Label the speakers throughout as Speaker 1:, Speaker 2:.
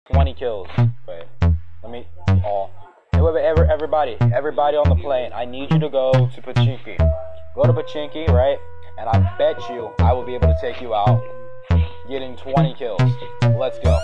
Speaker 1: 20 kills. Wait, let me. Everybody on the plane, I need you to go to Pochinki. Go to Pochinki, right? And I bet you I will be able to take you out, getting 20 kills. Let's go.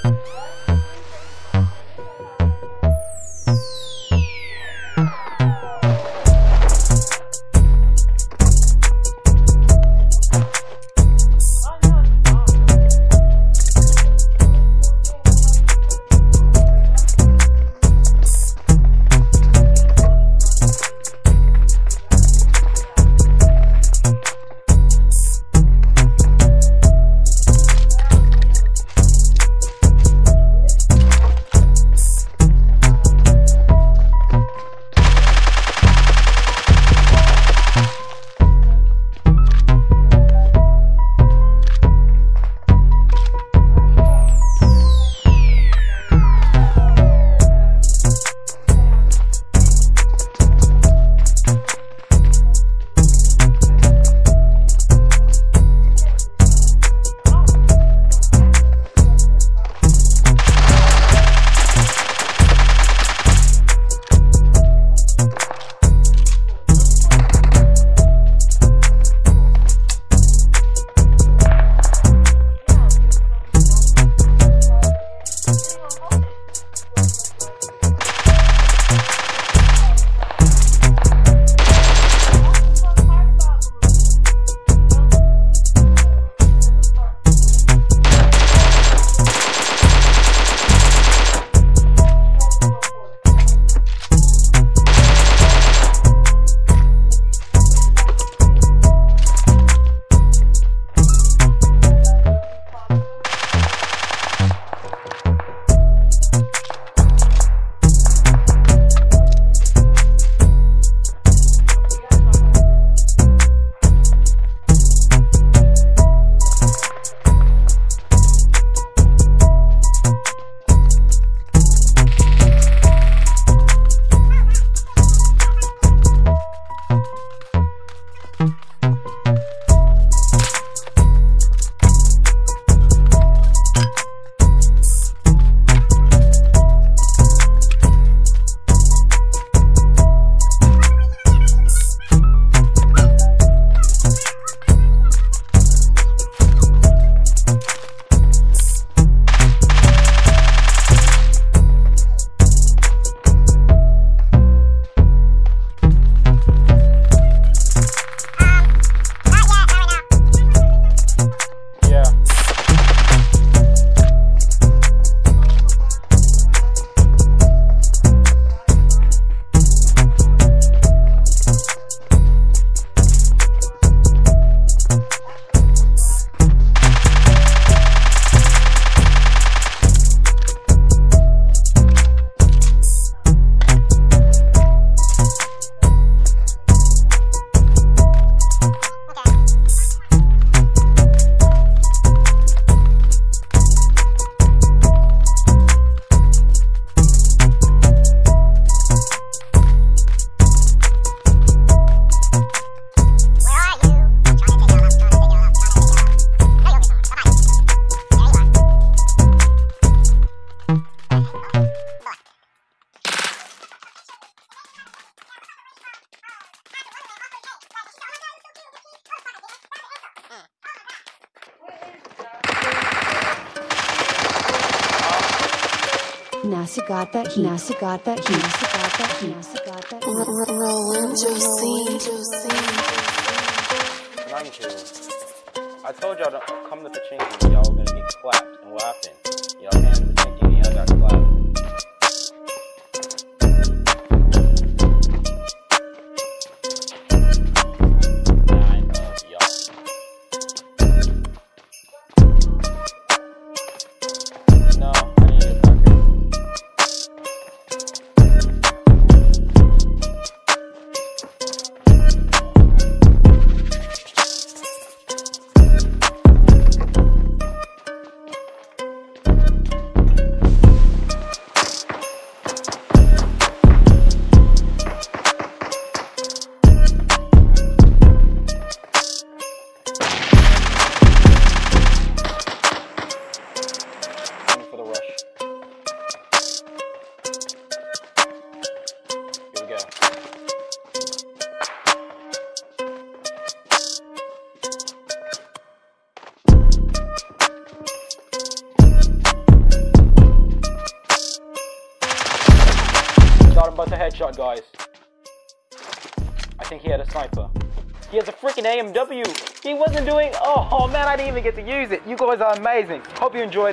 Speaker 2: NASA got that heat. NASA got that heat. NASA got that heat. NASA got that heat. Rolling
Speaker 1: I told y'all to come to Pochinki, y'all were gonna get clapped. And what happened? Y'all came to Pochinki and y'all got clapped. shot, guys. I think he had a sniper. He has a freaking AMW. He wasn't doing... Oh, man, I didn't even get to use it. You guys are amazing. Hope you enjoyed.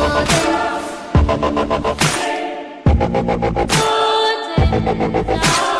Speaker 3: Put it down.